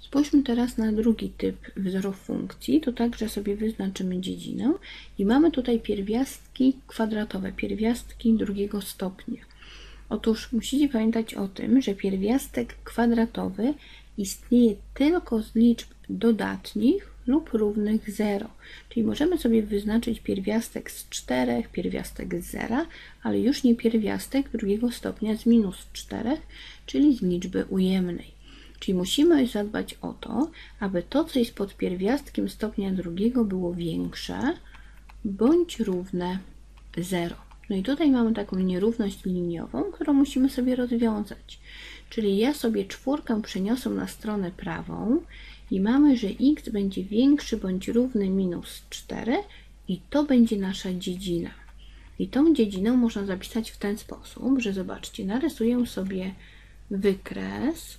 Spójrzmy teraz na drugi typ wzorów funkcji. To także sobie wyznaczymy dziedzinę i mamy tutaj pierwiastki kwadratowe, pierwiastki drugiego stopnia. Otóż musicie pamiętać o tym, że pierwiastek kwadratowy istnieje tylko z liczb dodatnich lub równych 0. Czyli możemy sobie wyznaczyć pierwiastek z 4, pierwiastek z 0, ale już nie pierwiastek drugiego stopnia z minus 4, czyli z liczby ujemnej. Czyli musimy zadbać o to, aby to, co jest pod pierwiastkiem stopnia drugiego, było większe bądź równe 0. No i tutaj mamy taką nierówność liniową, którą musimy sobie rozwiązać. Czyli ja sobie czwórkę przeniosę na stronę prawą i mamy, że x będzie większy bądź równy minus 4 i to będzie nasza dziedzina. I tą dziedzinę można zapisać w ten sposób, że zobaczcie, narysuję sobie wykres.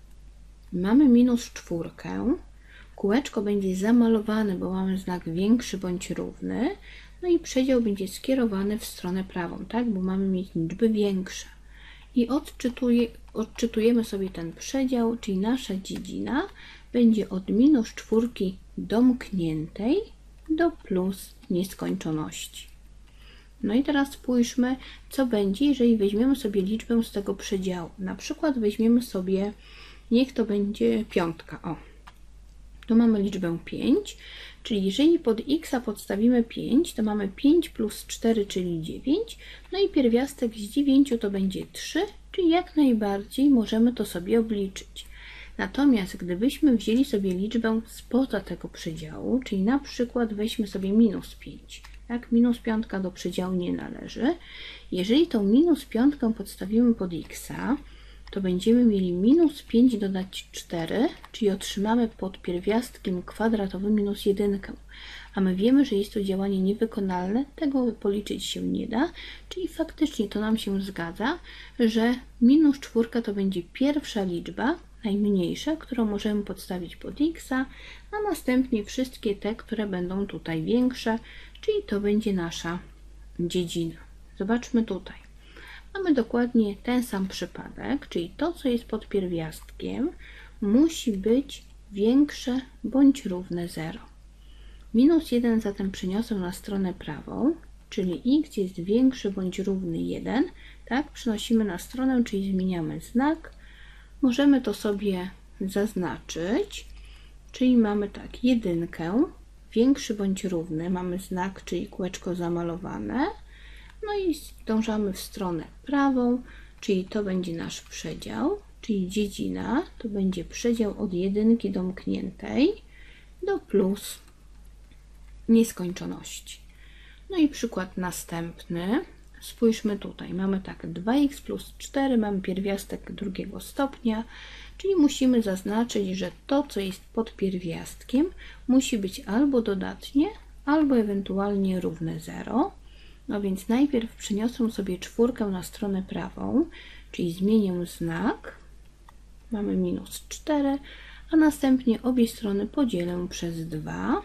Mamy minus 4, kółeczko będzie zamalowane, bo mamy znak większy bądź równy, no i przedział będzie skierowany w stronę prawą, tak, bo mamy mieć liczby większe. I odczytujemy sobie ten przedział, czyli nasza dziedzina będzie od minus 4 domkniętej do plus nieskończoności. No i teraz spójrzmy, co będzie, jeżeli weźmiemy sobie liczbę z tego przedziału. Na przykład weźmiemy sobie, niech to będzie piątka. O, tu mamy liczbę 5, czyli jeżeli pod x podstawimy 5, to mamy 5 plus 4, czyli 9, no i pierwiastek z 9 to będzie 3, czyli jak najbardziej możemy to sobie obliczyć. Natomiast gdybyśmy wzięli sobie liczbę spoza tego przedziału, czyli na przykład weźmy sobie minus 5, tak, minus 5 do przedziału nie należy. Jeżeli tą minus 5 podstawimy pod x, to będziemy mieli minus 5 dodać 4, czyli otrzymamy pod pierwiastkiem kwadratowym minus 1. A my wiemy, że jest to działanie niewykonalne, tego policzyć się nie da, czyli faktycznie to nam się zgadza, że minus 4 to będzie pierwsza liczba, najmniejsza, którą możemy podstawić pod x, a następnie wszystkie te, które będą tutaj większe, czyli to będzie nasza dziedzina. Zobaczmy tutaj. Mamy dokładnie ten sam przypadek, czyli to, co jest pod pierwiastkiem, musi być większe bądź równe 0. Minus 1 zatem przeniosę na stronę prawą, czyli x jest większy bądź równy 1. Tak, przenosimy na stronę, czyli zmieniamy znak. Możemy to sobie zaznaczyć, czyli mamy tak, 1 większy bądź równy, mamy znak, czyli kółeczko zamalowane. No i dążamy w stronę prawą, czyli to będzie nasz przedział, czyli dziedzina, to będzie przedział od 1 domkniętej do plus nieskończoności. No i przykład następny. Spójrzmy tutaj, mamy tak 2x plus 4, mamy pierwiastek drugiego stopnia, czyli musimy zaznaczyć, że to, co jest pod pierwiastkiem, musi być albo dodatnie, albo ewentualnie równe 0. No więc najpierw przeniosę sobie czwórkę na stronę prawą, czyli zmienię znak, mamy minus 4, a następnie obie strony podzielę przez 2,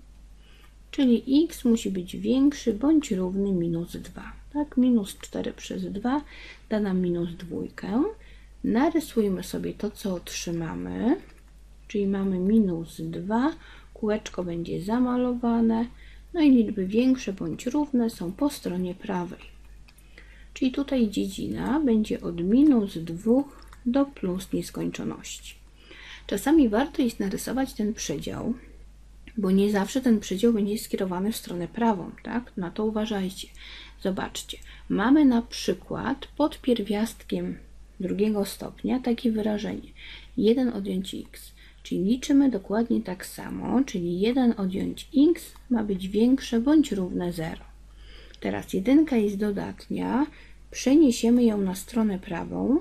czyli x musi być większy bądź równy minus 2. Tak, minus 4 przez 2 da nam minus 2. Narysujmy sobie to, co otrzymamy, czyli mamy minus 2, kółeczko będzie zamalowane, no i liczby większe bądź równe są po stronie prawej. Czyli tutaj dziedzina będzie od minus 2 do plus nieskończoności. Czasami warto jest narysować ten przedział, bo nie zawsze ten przedział będzie skierowany w stronę prawą, tak? Na to uważajcie. Zobaczcie, mamy na przykład pod pierwiastkiem drugiego stopnia takie wyrażenie 1 odjąć x, czyli liczymy dokładnie tak samo, czyli 1 odjąć x ma być większe bądź równe 0. Teraz 1 jest dodatnia, przeniesiemy ją na stronę prawą,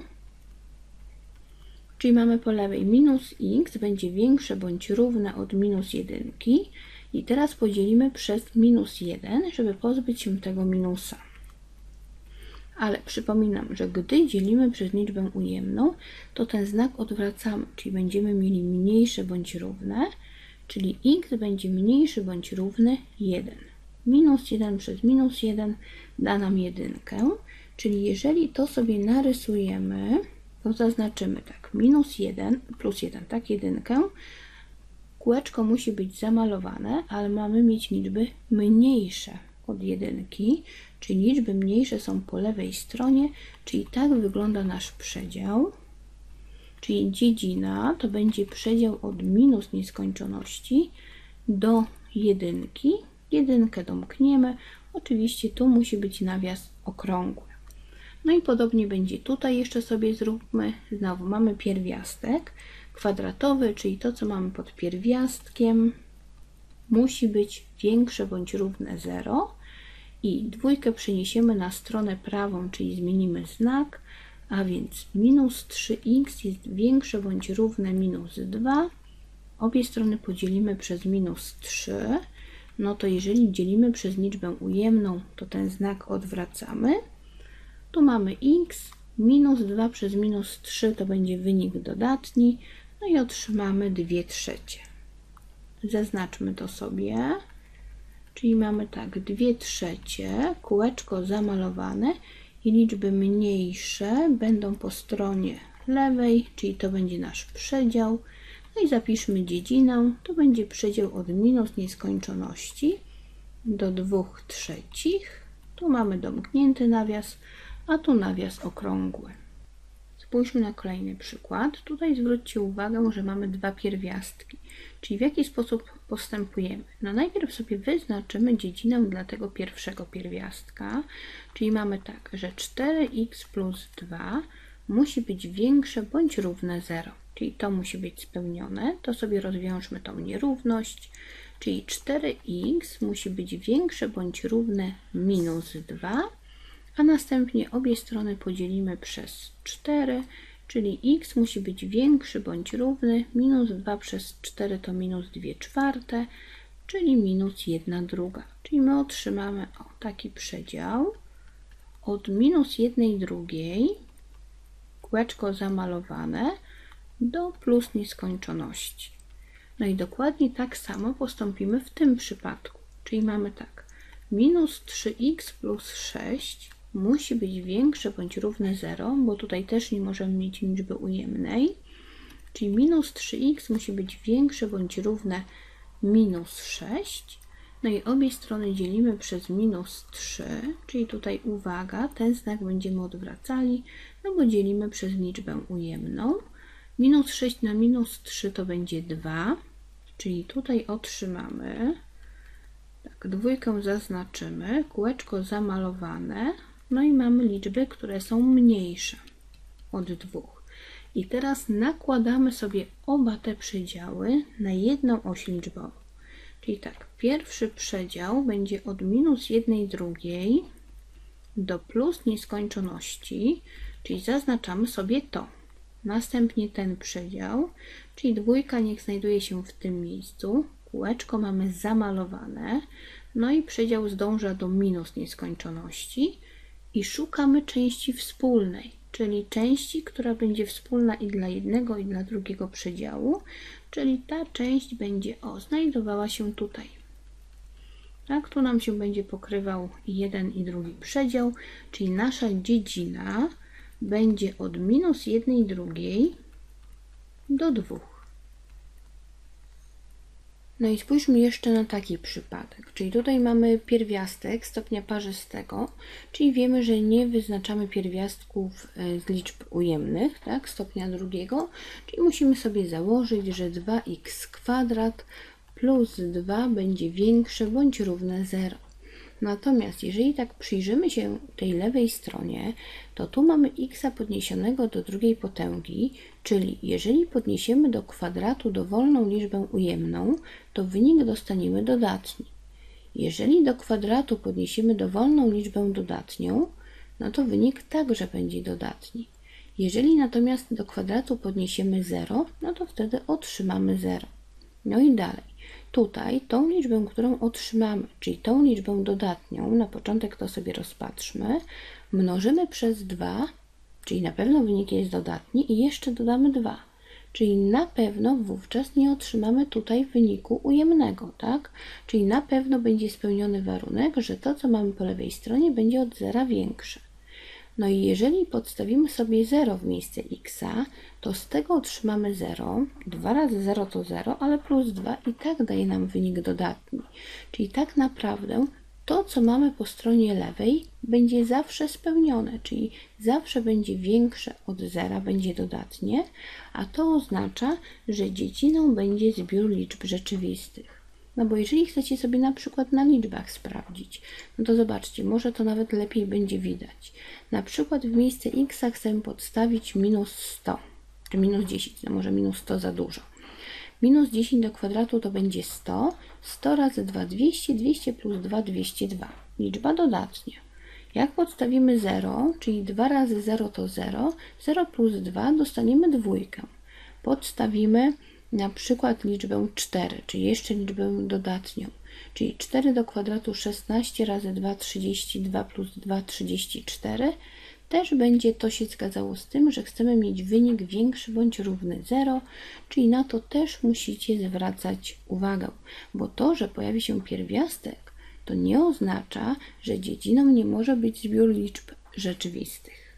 czyli mamy po lewej minus x będzie większe bądź równe od minus 1 i teraz podzielimy przez minus 1, żeby pozbyć się tego minusa. Ale przypominam, że gdy dzielimy przez liczbę ujemną, to ten znak odwracamy, czyli będziemy mieli mniejsze bądź równe, czyli x będzie mniejszy bądź równy 1. Minus 1 przez minus 1 da nam 1, czyli jeżeli to sobie narysujemy, to zaznaczymy tak, minus 1, plus 1, tak, jedynkę. Kółeczko musi być zamalowane, ale mamy mieć liczby mniejsze od jedynki, czyli liczby mniejsze są po lewej stronie, czyli tak wygląda nasz przedział. Czyli dziedzina to będzie przedział od minus nieskończoności do jedynki. Jedynkę domkniemy. Oczywiście tu musi być nawias okrągły. No i podobnie będzie tutaj, jeszcze sobie zróbmy. Znowu mamy pierwiastek kwadratowy, czyli to, co mamy pod pierwiastkiem, musi być większe bądź równe 0. I dwójkę przeniesiemy na stronę prawą, czyli zmienimy znak, a więc minus 3x jest większe bądź równe minus 2. Obie strony podzielimy przez minus 3. No to jeżeli dzielimy przez liczbę ujemną, to ten znak odwracamy. Tu mamy x, minus 2 przez minus 3 to będzie wynik dodatni, no i otrzymamy 2/3. Zaznaczmy to sobie, czyli mamy tak, 2/3, kółeczko zamalowane i liczby mniejsze będą po stronie lewej, czyli to będzie nasz przedział. No i zapiszmy dziedzinę, to będzie przedział od minus nieskończoności do 2/3. Tu mamy domknięty nawias, a tu nawias okrągły. Spójrzmy na kolejny przykład. Tutaj zwróćcie uwagę, że mamy dwa pierwiastki. Czyli w jaki sposób postępujemy? No najpierw sobie wyznaczymy dziedzinę dla tego pierwszego pierwiastka. Czyli mamy tak, że 4x plus 2 musi być większe bądź równe 0. Czyli to musi być spełnione. To sobie rozwiążmy tą nierówność. Czyli 4x musi być większe bądź równe minus 2. A następnie obie strony podzielimy przez 4, czyli x musi być większy bądź równy, minus 2 przez 4 to minus 2/4, czyli minus 1/2. Czyli my otrzymamy taki przedział od minus 1/2, kółeczko zamalowane, do plus nieskończoności. No i dokładnie tak samo postąpimy w tym przypadku, czyli mamy tak, minus 3x plus 6 musi być większe bądź równe 0, bo tutaj też nie możemy mieć liczby ujemnej, czyli minus 3x musi być większe bądź równe minus 6, no i obie strony dzielimy przez minus 3, czyli tutaj uwaga, ten znak będziemy odwracali, no bo dzielimy przez liczbę ujemną. Minus 6 na minus 3 to będzie 2, czyli tutaj otrzymamy, tak, dwójkę zaznaczymy, kółeczko zamalowane, no i mamy liczby, które są mniejsze od 2. I teraz nakładamy sobie oba te przedziały na jedną oś liczbową. Czyli tak, pierwszy przedział będzie od minus 1/2 do plus nieskończoności, czyli zaznaczamy sobie to. Następnie ten przedział, czyli dwójka niech znajduje się w tym miejscu. Kółeczko mamy zamalowane, no i przedział zdąża do minus nieskończoności i szukamy części wspólnej, czyli części, która będzie wspólna i dla jednego, i dla drugiego przedziału, czyli ta część będzie znajdowała się tutaj. Tak, tu nam się będzie pokrywał jeden i drugi przedział, czyli nasza dziedzina będzie od minus 1/2 do 2. No i spójrzmy jeszcze na taki przypadek, czyli tutaj mamy pierwiastek stopnia parzystego, czyli wiemy, że nie wyznaczamy pierwiastków z liczb ujemnych, tak, stopnia drugiego, czyli musimy sobie założyć, że 2x² plus 2 będzie większe bądź równe 0. Natomiast jeżeli tak przyjrzymy się tej lewej stronie, to tu mamy x podniesionego do drugiej potęgi, czyli jeżeli podniesiemy do kwadratu dowolną liczbę ujemną, to wynik dostaniemy dodatni. Jeżeli do kwadratu podniesiemy dowolną liczbę dodatnią, no to wynik także będzie dodatni. Jeżeli natomiast do kwadratu podniesiemy 0, no to wtedy otrzymamy 0. No i dalej. Tutaj tą liczbę, którą otrzymamy, czyli tą liczbę dodatnią, na początek to sobie rozpatrzmy, mnożymy przez 2, czyli na pewno wynik jest dodatni i jeszcze dodamy 2. Czyli na pewno wówczas nie otrzymamy tutaj wyniku ujemnego, tak? Czyli na pewno będzie spełniony warunek, że to, co mamy po lewej stronie, będzie od 0 większe. No i jeżeli podstawimy sobie 0 w miejsce x, to z tego otrzymamy 0. 2 razy 0 to 0, ale plus 2 i tak daje nam wynik dodatni. Czyli tak naprawdę to, co mamy po stronie lewej, będzie zawsze spełnione, czyli zawsze będzie większe od 0, będzie dodatnie, a to oznacza, że dzieciną będzie zbiór liczb rzeczywistych. No bo jeżeli chcecie sobie na przykład na liczbach sprawdzić, no to zobaczcie, może to nawet lepiej będzie widać. Na przykład w miejsce x chcę podstawić minus 100, czy minus 10, no może minus 100 za dużo. Minus 10 do kwadratu to będzie 100, 100 razy 2 200, 200 plus 2 202. Liczba dodatnia. Jak podstawimy 0, czyli 2 razy 0 to 0, 0 plus 2 dostaniemy dwójkę. Podstawimy na przykład liczbę 4, czyli jeszcze liczbę dodatnią, czyli 4 do kwadratu 16 razy 2 32 plus 2 34. Też będzie to się zgadzało z tym, że chcemy mieć wynik większy bądź równy 0, czyli na to też musicie zwracać uwagę, bo to, że pojawi się pierwiastek, to nie oznacza, że dziedziną nie może być zbiór liczb rzeczywistych.